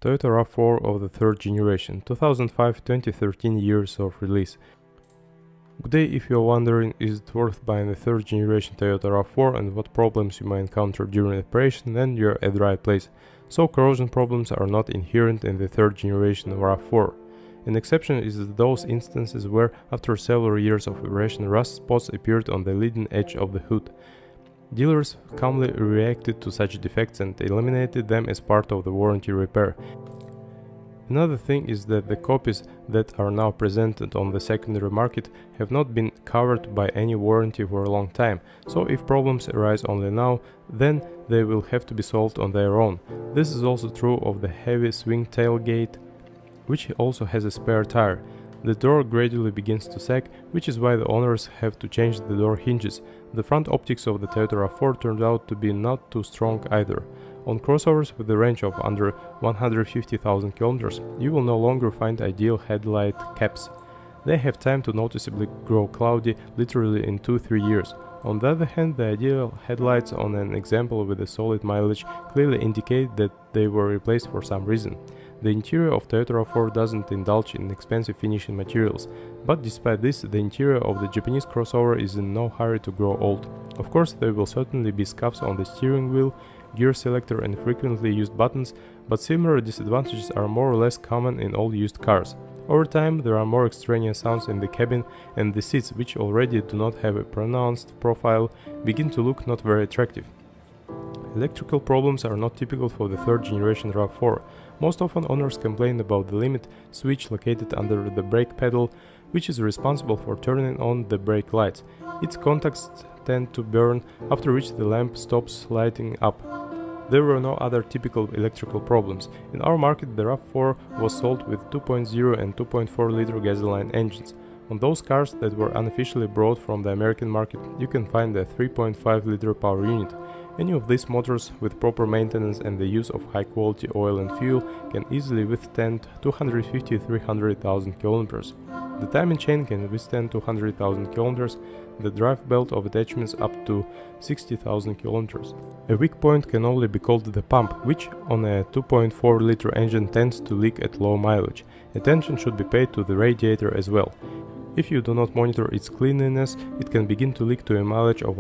Toyota RAV4 of the third generation, 2005-2013 years of release. Good day. If you are wondering is it worth buying the third generation Toyota RAV4 and what problems you may encounter during operation, then you're at the right place. So corrosion problems are not inherent in the third generation RAV4. An exception is those instances where after several years of operation rust spots appeared on the leading edge of the hood. Dealers calmly reacted to such defects and eliminated them as part of the warranty repair. Another thing is that the copies that are now presented on the secondary market have not been covered by any warranty for a long time, so if problems arise only now, then they will have to be solved on their own. This is also true of the heavy swing tailgate, which also has a spare tire. The door gradually begins to sag, which is why the owners have to change the door hinges. The front optics of the Toyota RAV4 turned out to be not too strong either. On crossovers with a range of under 150,000 kilometers, you will no longer find ideal headlight caps. They have time to noticeably grow cloudy literally in 2-3 years. On the other hand, the ideal headlights on an example with a solid mileage clearly indicate that they were replaced for some reason. The interior of Toyota RAV4 doesn't indulge in expensive finishing materials, but despite this, the interior of the Japanese crossover is in no hurry to grow old. Of course, there will certainly be scuffs on the steering wheel, gear selector and frequently used buttons, but similar disadvantages are more or less common in all used cars. Over time, there are more extraneous sounds in the cabin, and the seats, which already do not have a pronounced profile, begin to look not very attractive. Electrical problems are not typical for the third generation RAV4. Most often owners complain about the limit switch located under the brake pedal, which is responsible for turning on the brake lights. Its contacts tend to burn, after which the lamp stops lighting up. There were no other typical electrical problems. In our market, the RAV4 was sold with 2.0 and 2.4 liter gasoline engines. On those cars that were unofficially brought from the American market, you can find a 3.5 liter power unit. Any of these motors with proper maintenance and the use of high quality oil and fuel can easily withstand 250-300,000 kilometers. The timing chain can withstand 200,000 kilometers, the drive belt of attachments up to 60,000 kilometers. A weak point can only be called the pump, which on a 2.4 liter engine tends to leak at low mileage. Attention should be paid to the radiator as well. If you do not monitor its cleanliness, it can begin to leak to a mileage of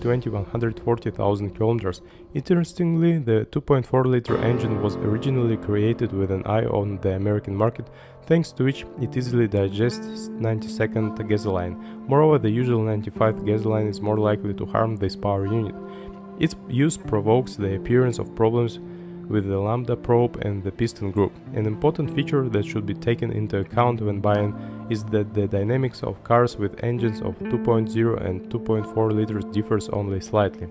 120-140,000 kilometers. Interestingly, the 2.4 liter engine was originally created with an eye on the American market, thanks to which it easily digests 92nd gasoline. Moreover, the usual 95th gasoline is more likely to harm this power unit. Its use provokes the appearance of problems with the lambda probe and the piston group. An important feature that should be taken into account when buying is that the dynamics of cars with engines of 2.0 and 2.4 liters differs only slightly.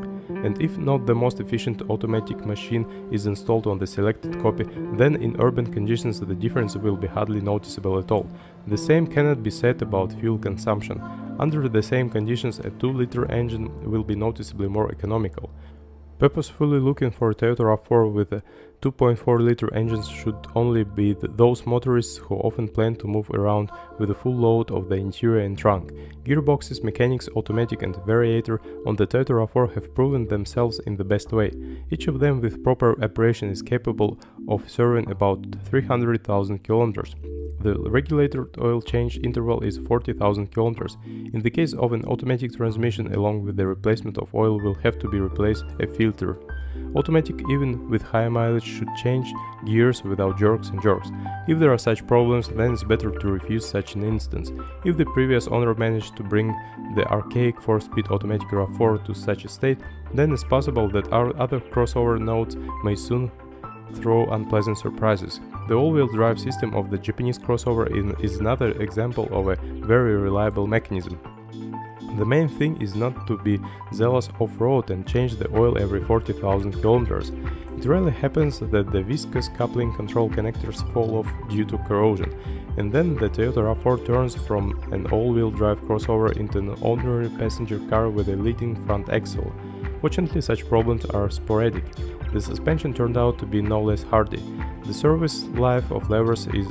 And if not the most efficient automatic machine is installed on the selected copy, then in urban conditions the difference will be hardly noticeable at all. The same cannot be said about fuel consumption. Under the same conditions, a 2-liter engine will be noticeably more economical. Purposefully looking for a Toyota RAV4 with a 2.4 liter engines should only be those motorists who often plan to move around with a full load of the interior and trunk. Gearboxes, mechanics, automatic and variator on the Toyota RAV4 have proven themselves in the best way. Each of them with proper operation is capable of serving about 300,000 kilometers. The regulated oil change interval is 40,000 kilometers. In the case of an automatic transmission, along with the replacement of oil will have to be replaced a filter. Automatic, even with high mileage, should change gears without jerks and jerks. If there are such problems, then it's better to refuse such an instance. If the previous owner managed to bring the archaic 4-speed automatic RAV4 to such a state, then it's possible that our other crossover nodes may soon throw unpleasant surprises. The all-wheel drive system of the Japanese crossover is another example of a very reliable mechanism. The main thing is not to be zealous off-road and change the oil every 40,000 kilometers. It rarely happens that the viscous coupling control connectors fall off due to corrosion, and then the Toyota RAV4 turns from an all-wheel drive crossover into an ordinary passenger car with a leading front axle. Fortunately, such problems are sporadic. The suspension turned out to be no less hardy. The service life of levers is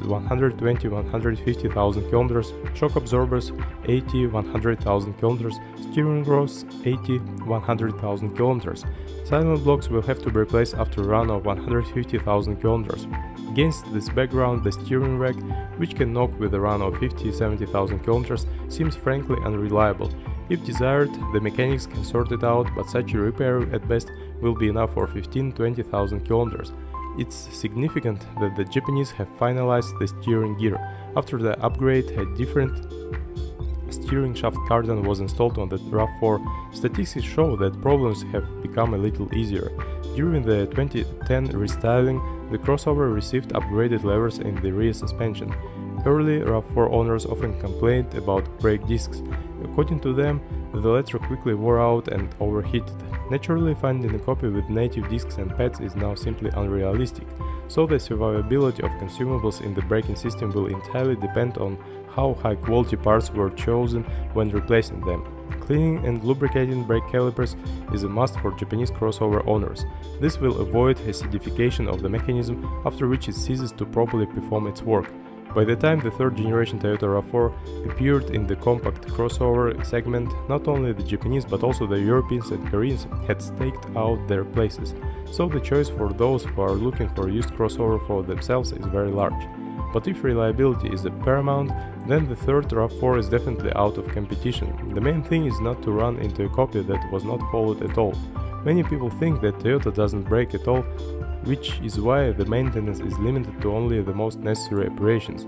120–150,000 km, shock absorbers 80–100,000 km, steering rods 80–100,000 km. Silent blocks will have to be replaced after a run of 150,000 km. Against this background, the steering rack, which can knock with a run of 50–70,000 km, seems frankly unreliable. If desired, the mechanics can sort it out, but such a repair at best will be enough for 15–20,000 km. It's significant that the Japanese have finalized the steering gear. After the upgrade, a different steering shaft cardan was installed on the RAV4. Statistics show that problems have become a little easier. During the 2010 restyling, the crossover received upgraded levers in the rear suspension. Early RAV4 owners often complained about brake discs. According to them, the latter quickly wore out and overheated. Naturally, finding a copy with native discs and pads is now simply unrealistic, so the survivability of consumables in the braking system will entirely depend on how high-quality parts were chosen when replacing them. Cleaning and lubricating brake calipers is a must for Japanese crossover owners. This will avoid acidification of the mechanism, after which it ceases to properly perform its work. By the time the third generation Toyota RAV4 appeared in the compact crossover segment, not only the Japanese but also the Europeans and Koreans had staked out their places, so the choice for those who are looking for a used crossover for themselves is very large. But if reliability is paramount, then the third RAV4 is definitely out of competition. The main thing is not to run into a copy that was not followed at all. Many people think that Toyota doesn't brake at all, which is why the maintenance is limited to only the most necessary operations.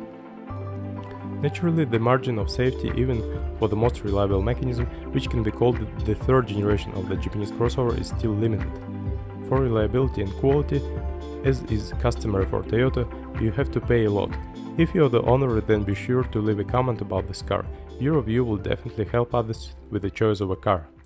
Naturally, the margin of safety, even for the most reliable mechanism, which can be called the third generation of the Japanese crossover, is still limited. For reliability and quality, as is customary for Toyota, you have to pay a lot. If you are the owner, then be sure to leave a comment about this car. Your review will definitely help others with the choice of a car.